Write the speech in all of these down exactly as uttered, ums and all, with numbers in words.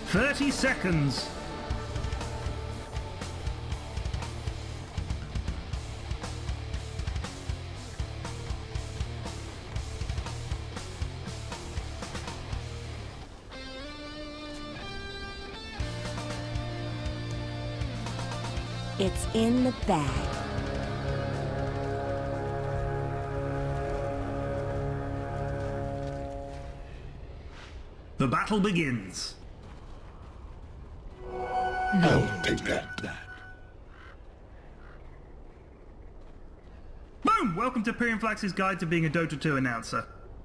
thirty seconds. It's in the bag. The battle begins. I'll take that. that. Boom! Welcome to Pyrion Flax's Guide to Being a Dota two Announcer.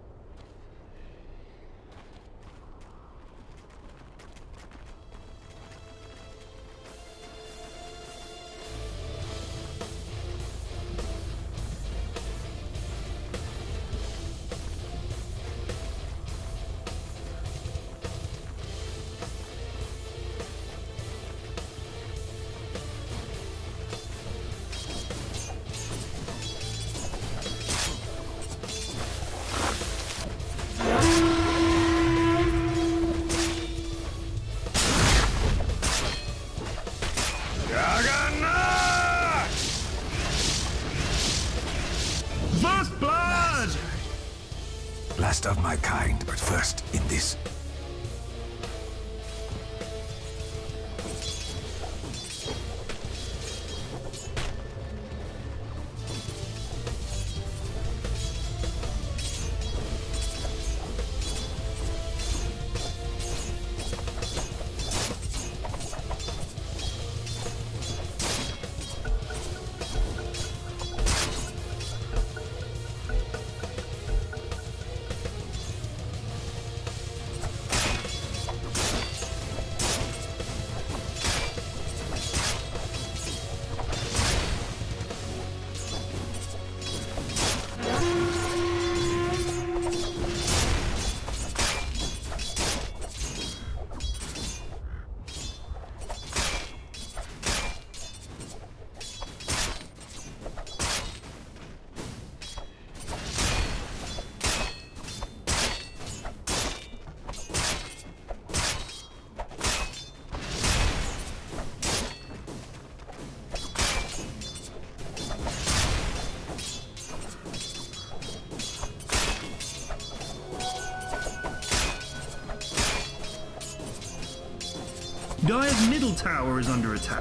First blood! Last of my kind, but first in this. Dire's middle tower is under attack.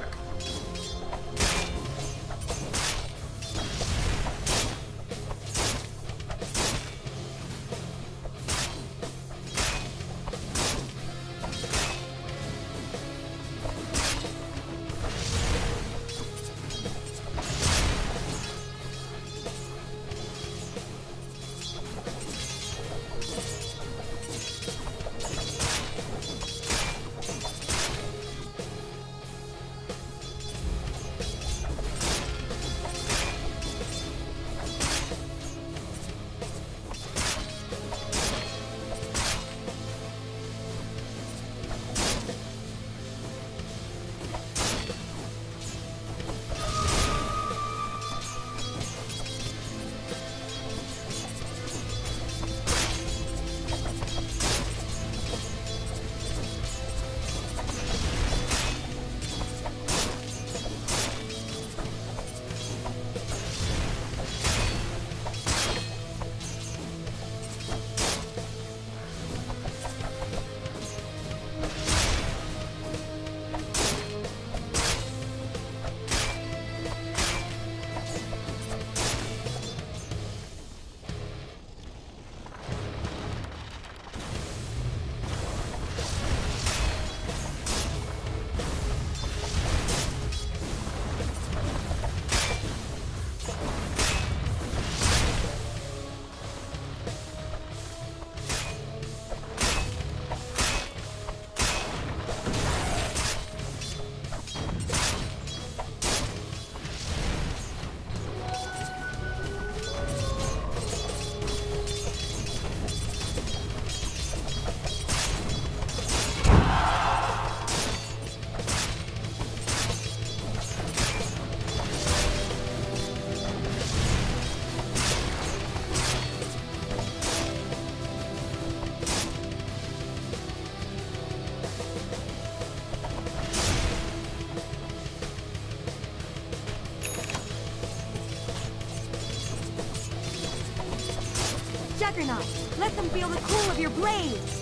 Juggernaut! Let them feel the cool of your blades!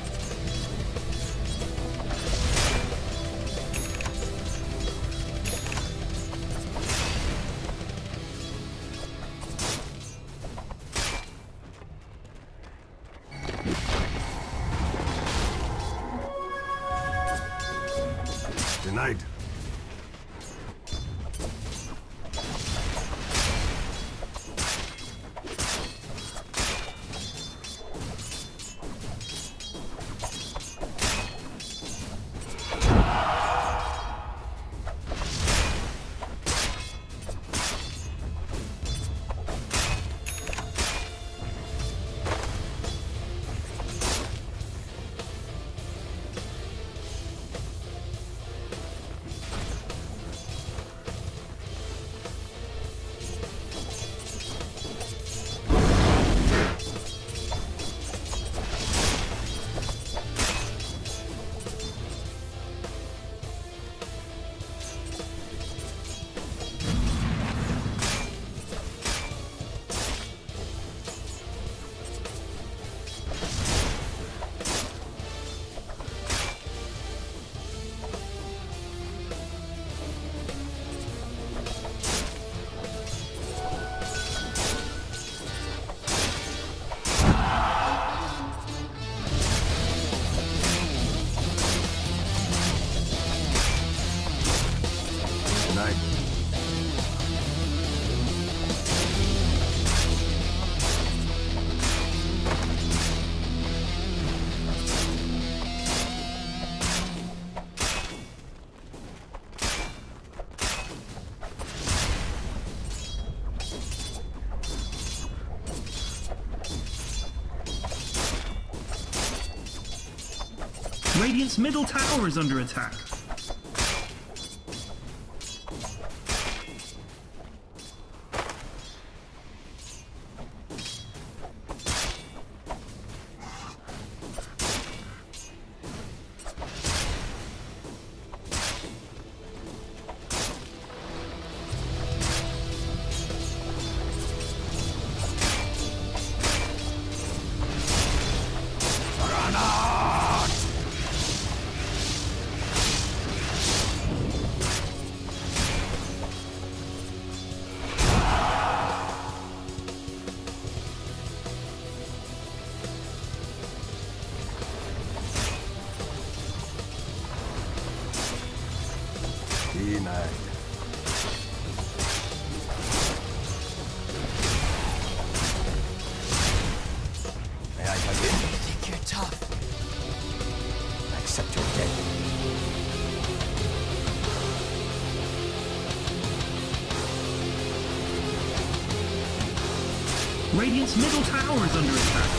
Denied. Radiant's middle tower is under attack. Denied. May I begin? You think you're tough? Accept your death. Radiant's middle tower is under attack.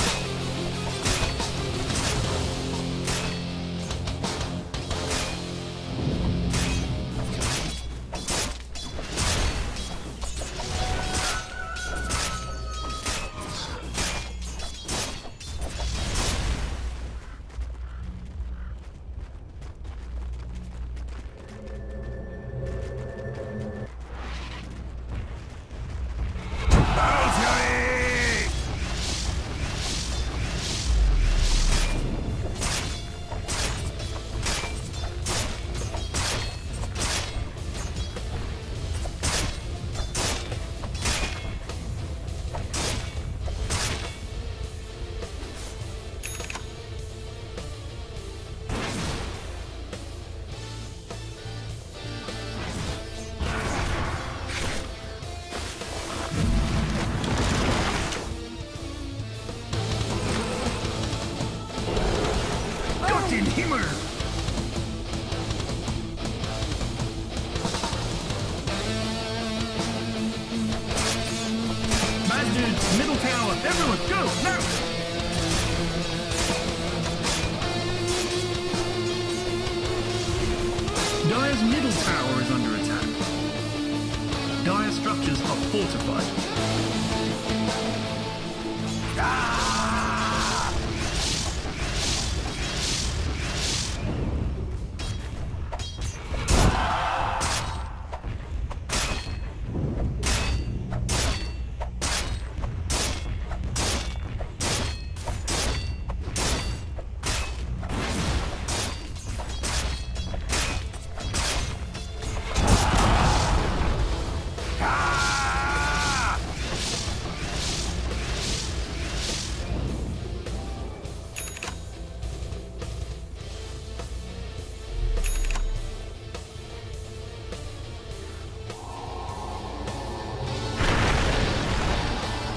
Middle tower, everyone, go, now! Dire's middle tower is under attack. Dire structures are fortified.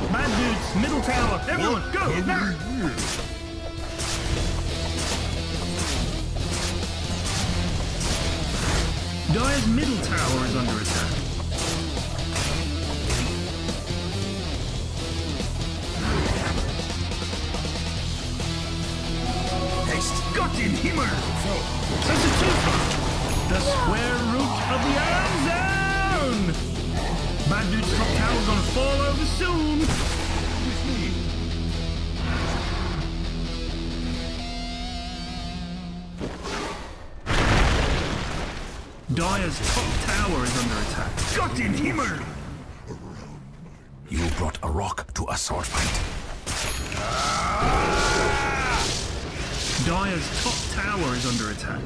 Bad dudes, middle tower, everyone, go! Now! Dire's middle tower is under attack. Haste. Got in Himmer! That's a two. The square root of the Iron Zone! Bad dude's top tower gonna fall over soon! Dire's top tower is under attack. Got in Himmer! You brought a rock to a sword fight. Dire's top tower is under attack.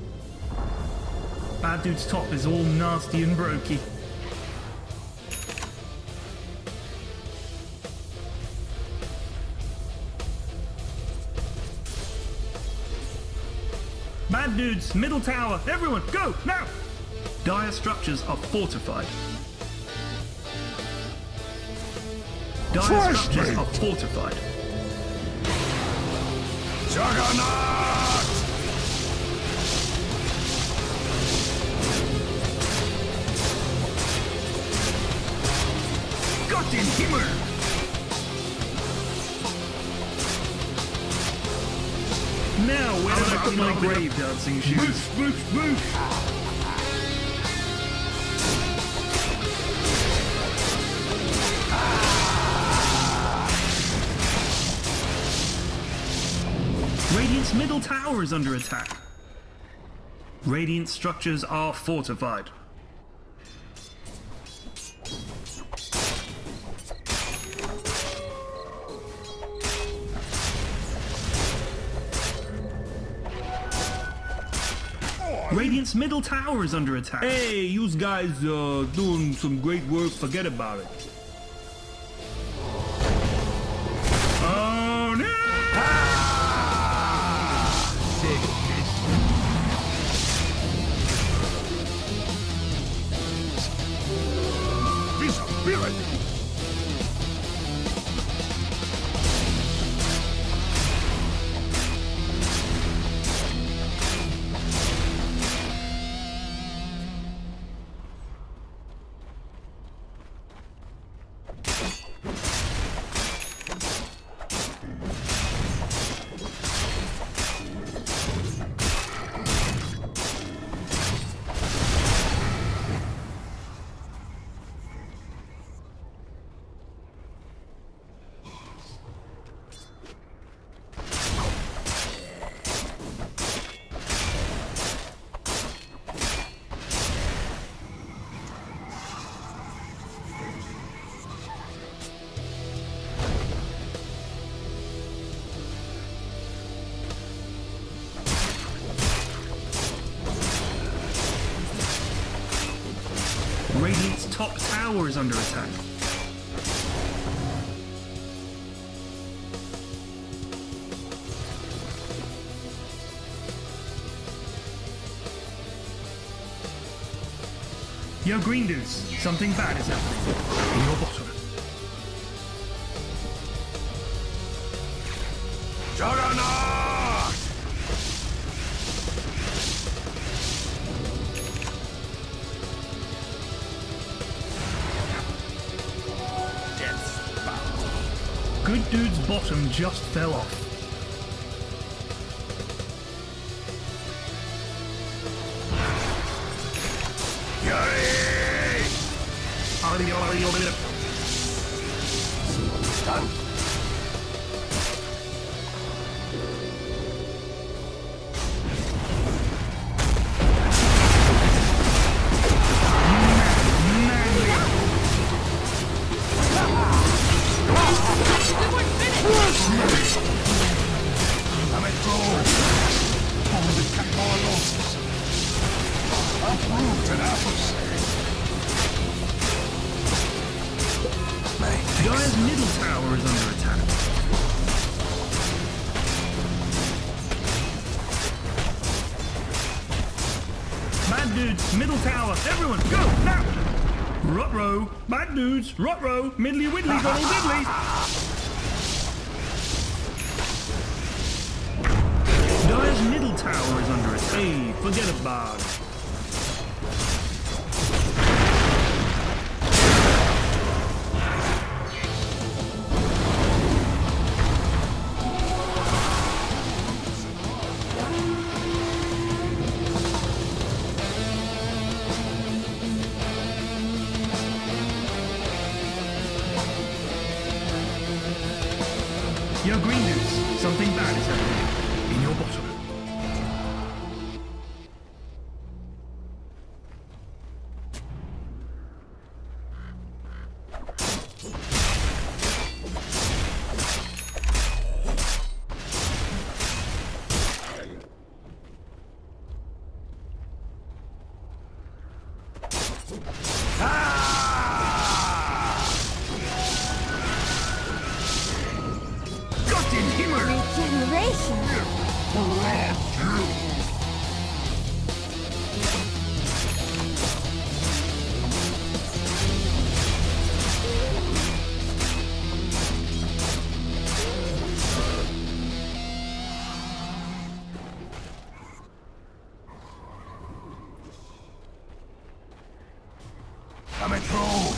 Bad dude's top is all nasty and brokey. Bad dudes, middle tower, everyone, go, now! Dire structures are fortified. Dire Trash structures mate. are fortified. Juggernaut! Got in Himmer! Now, where did I put my grave dancing shoes? Move, move, move! Radiant's middle tower is under attack. Radiant structures are fortified. Radiant's middle tower is under attack. Hey, you guys uh, doing some great work, forget about it. Oh no! Visibility. Radiant's top tower is under attack. Yo, green dudes, something bad is happening. In your bottom. Juggernaut! Good dude's bottom just fell off. Done. Dire's middle tower is under attack. Bad dudes, middle tower, everyone, go, now! Ruh-roh, bad dudes, ruh-roh, middly widdly doddle diddly. Dire's middle tower is under attack. Hey, forget about it. Yo, green dudes, something bad is happening in your bottom. Regeneration. Coming through.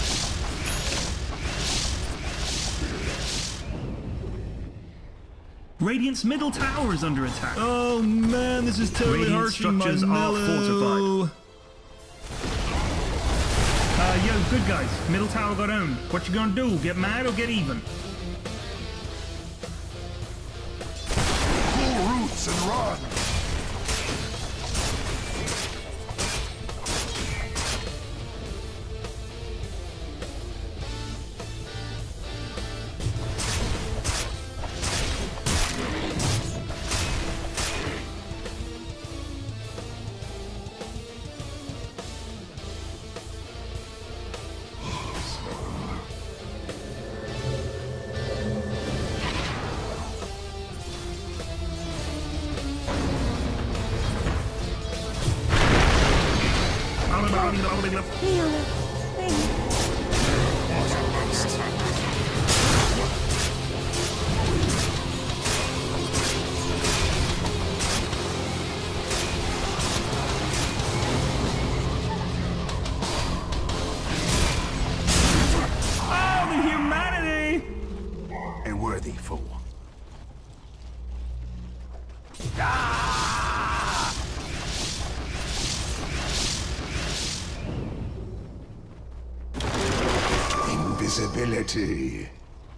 Radiant's middle tower is under attack. Oh man, this is totally Radiant harshing my structures are mellow. Uh, yo, good guys, middle tower got owned. What you gonna do? Get mad or get even? Pull roots and run. Feel it. Oh, the humanity! A worthy fool. Invisibility.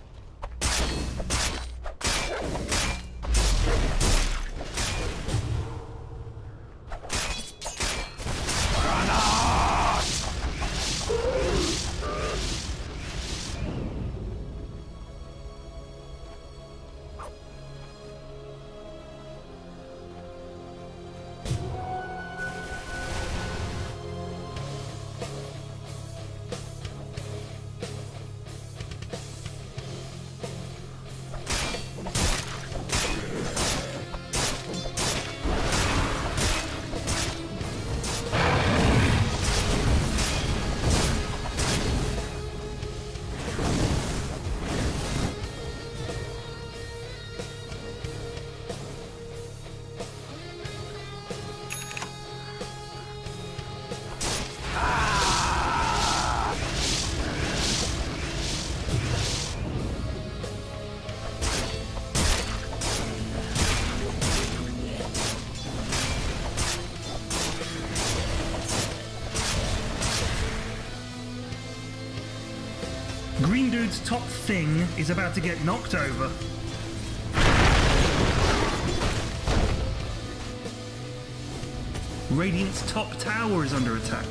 Green dude's top thing is about to get knocked over. Radiant's top tower is under attack.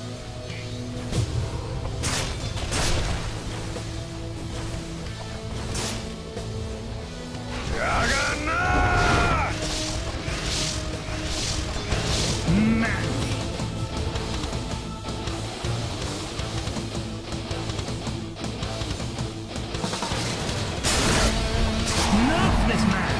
Man. Nerf this man!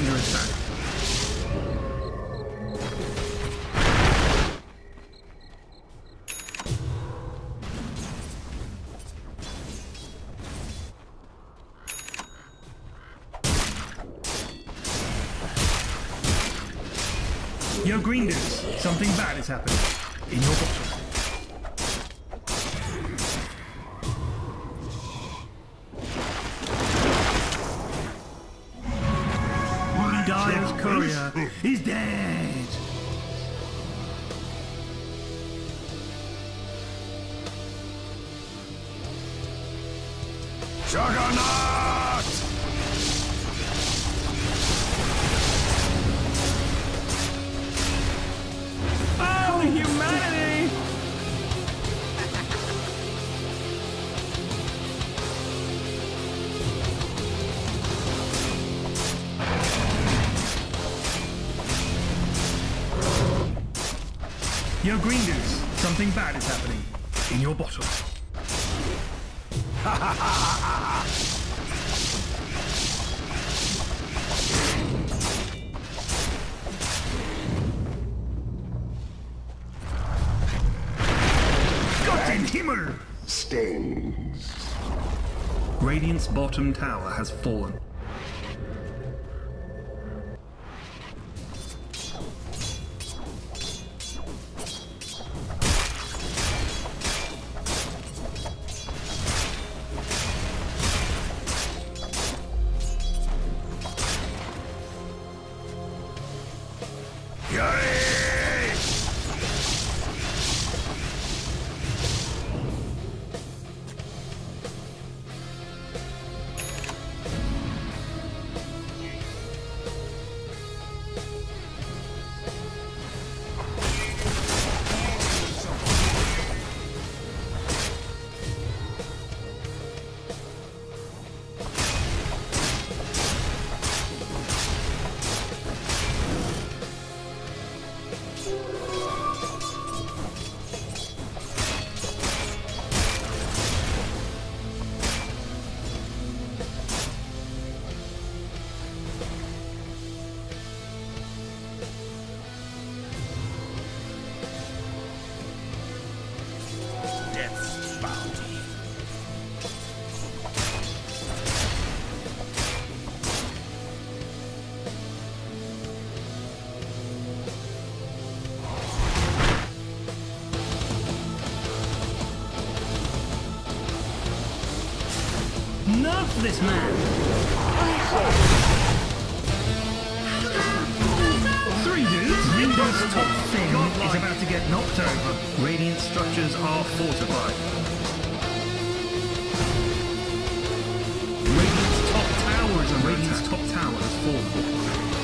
under attack. Yo, green dudes, something bad is happening. In your bottom. Dire's courier is dead. Juggernaut! Oh, the humanity! Yo, green dudes, something bad is happening. In your bottle. Gott in Himmel! Stings. Radiant's bottom tower has fallen. Nerf this man! Three dudes! Windows top thing is about to get knocked over. Radiant structures are fortified. Radiant's top tower is under Radiant's top tower has fallen.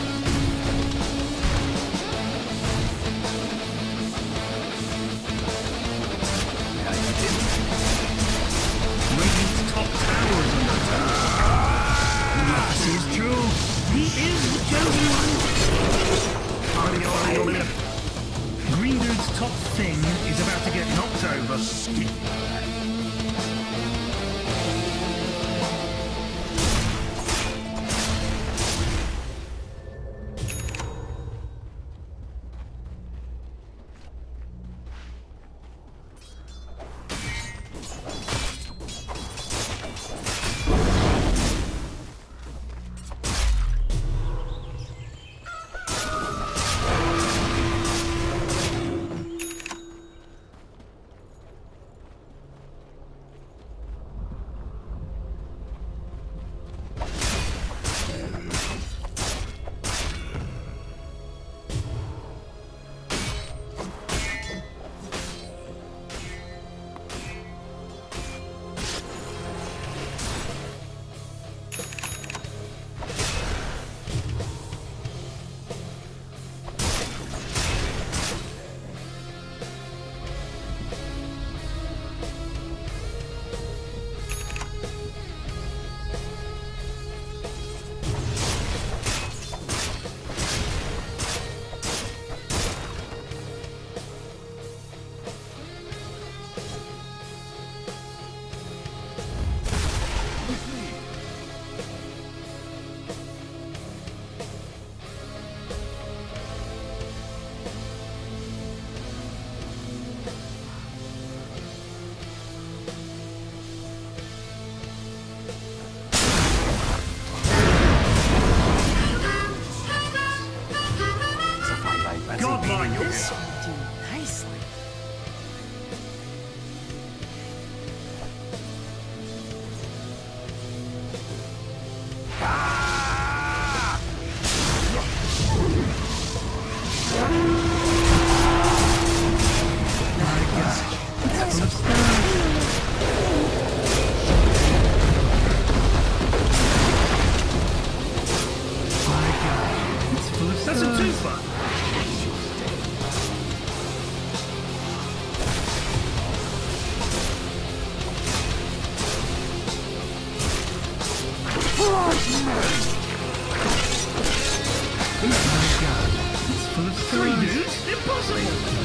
Radiant's top tower is under attack. This is true. He is the chosen one. Green dude's top thing is about to get knocked over. This will do nicely. That's a twofer. Three dudes? Impossible!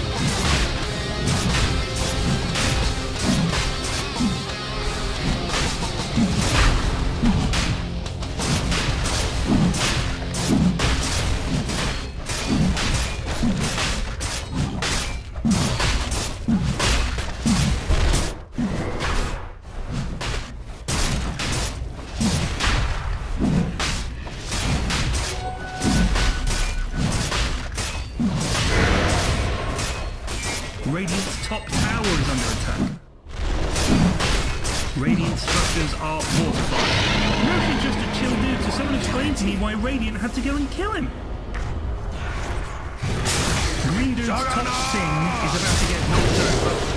Radiant's top tower is under attack. Radiant structures are fortified. Murphy's just a chill dude, so someone explain to me why Radiant had to go and kill him. Green dude's top thing is about to get knocked over.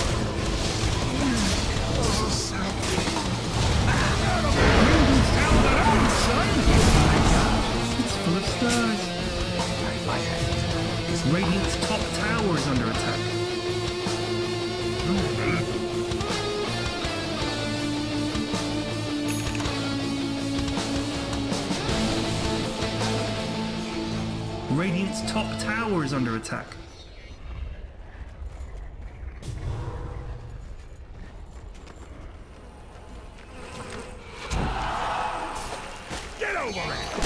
Radiant's tower got opened, son! It's full of stars. Radiant's top tower is under attack. Radiant's top tower is under attack. Get over it!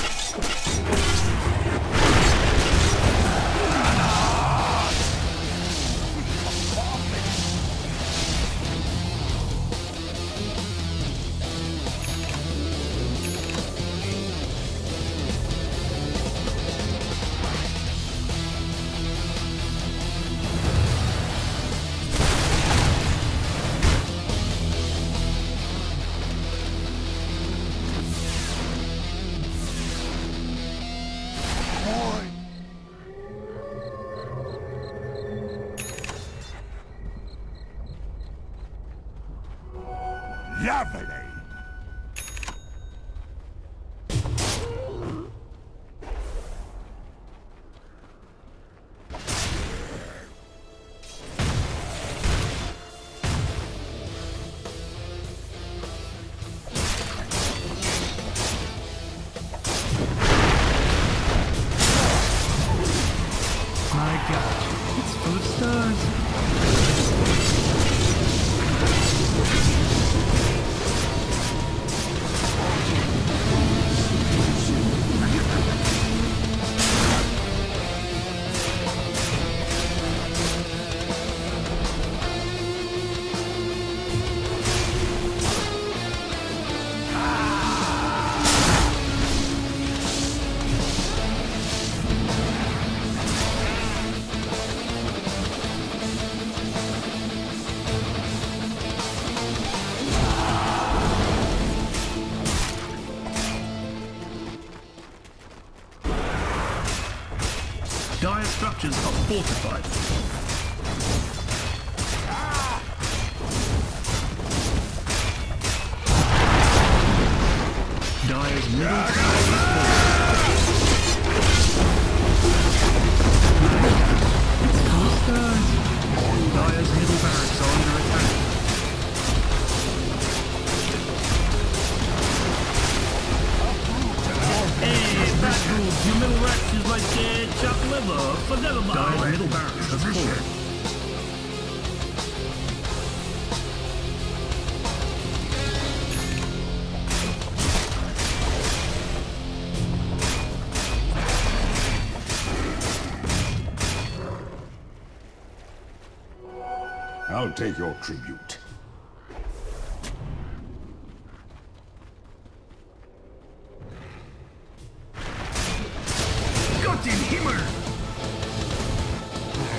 Lovely! My God, it's full of stars. Dire structures are fortified. Dire's middle tower is fortified. Dire's middle barracks are under attack. Hey, bad rules. Your middle racks is like uh, chopped liver. Forget about it. Dire's middle barracks has fallen. I'll take your tribute. Gott den Himmel!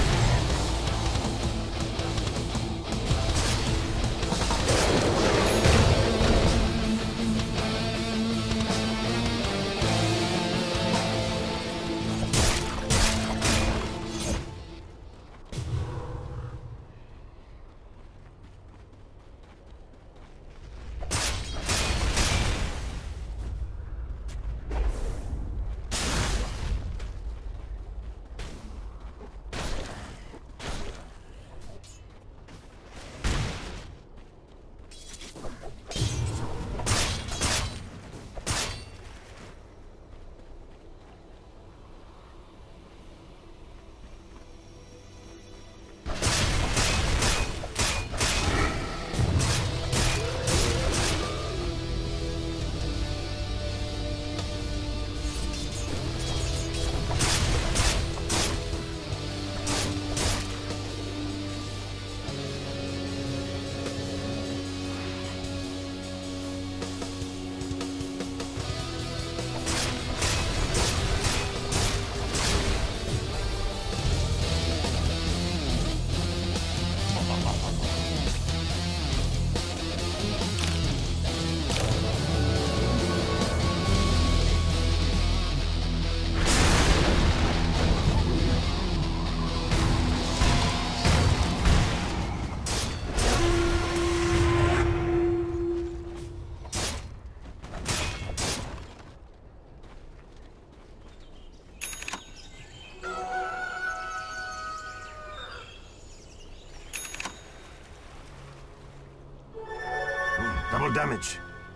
No damage.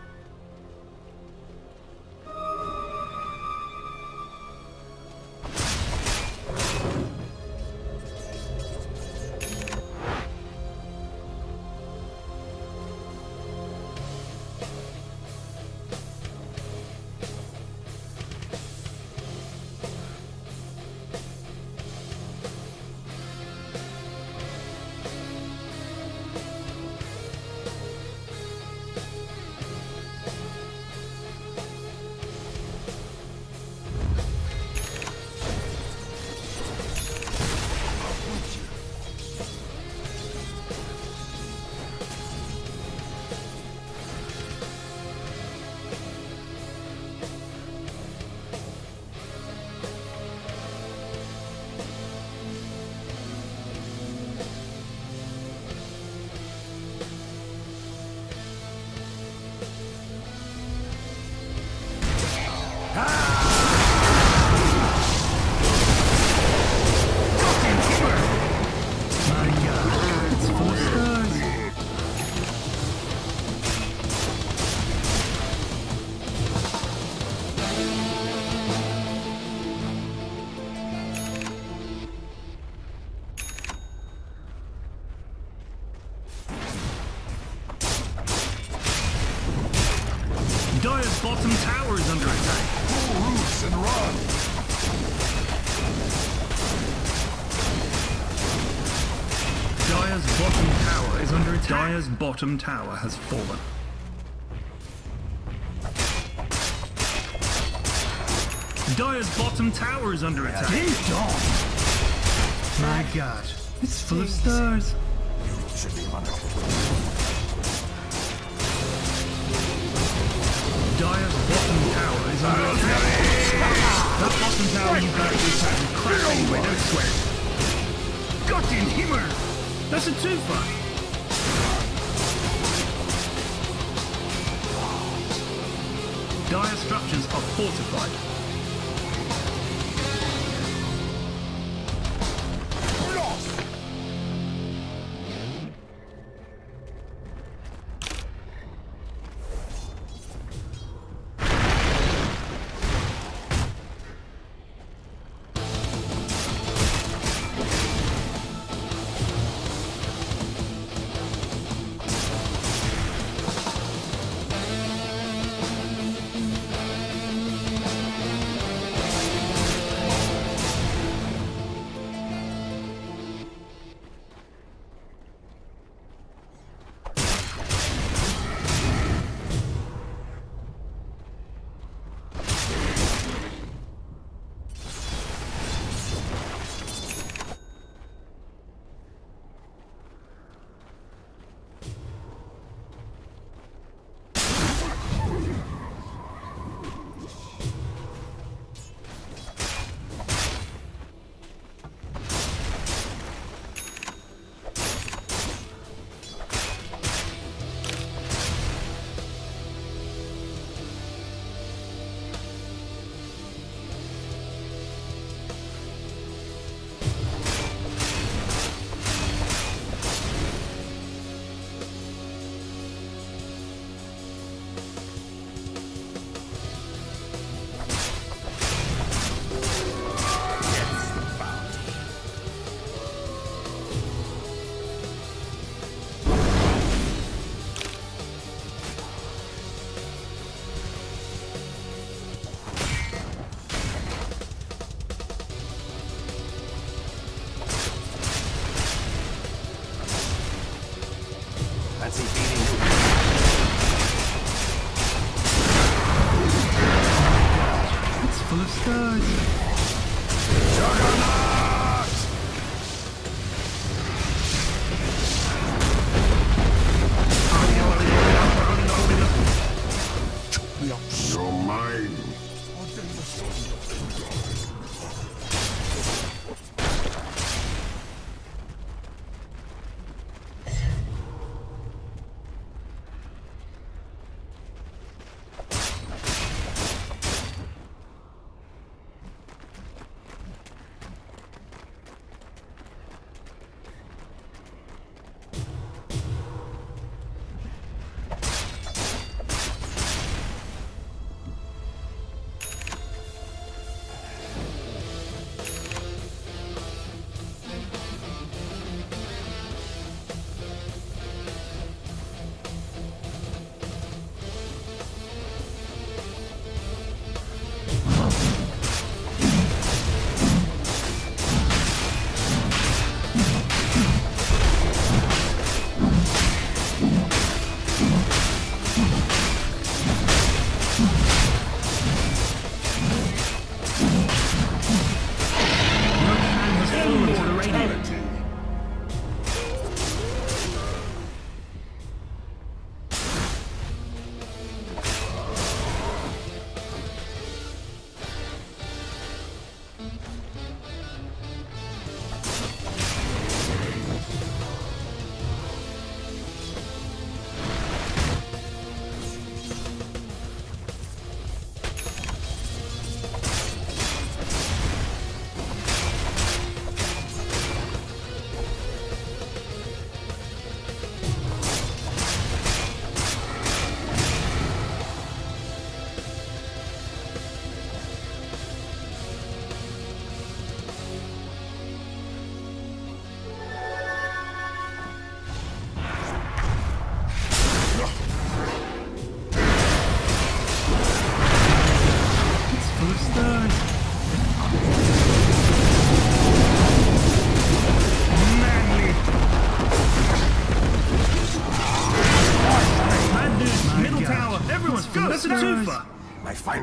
Dire's bottom tower is under attack. Pull roots and run. Dire's bottom tower is under attack. Dire's bottom tower has fallen. Dire's bottom tower is under attack. Ding dong! My god, it's full of stars. Should be under. Dire's bottom tower is under attack. That bottom tower you got this time crap anyway, don't sweat. Got in Himmer! That's a twofer! Dire structures are fortified. Fancy beating. It's full of stars. You're mine.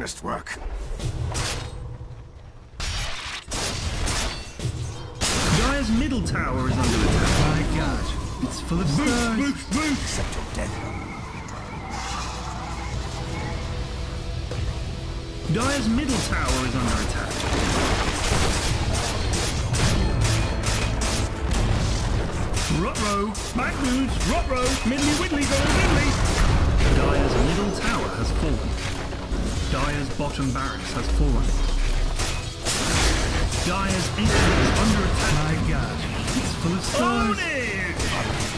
finest work. Dire's middle tower is under attack. My god. It's full of stars. Move, move, Accept your death. Dire's middle tower is under attack. Rot-row, back moves, Rot-row, middly widdly go middly. Dire's middle tower has fallen. Dire's bottom barracks has fallen. Dire's ancient is under attack. My god. It's full of stars. Own it!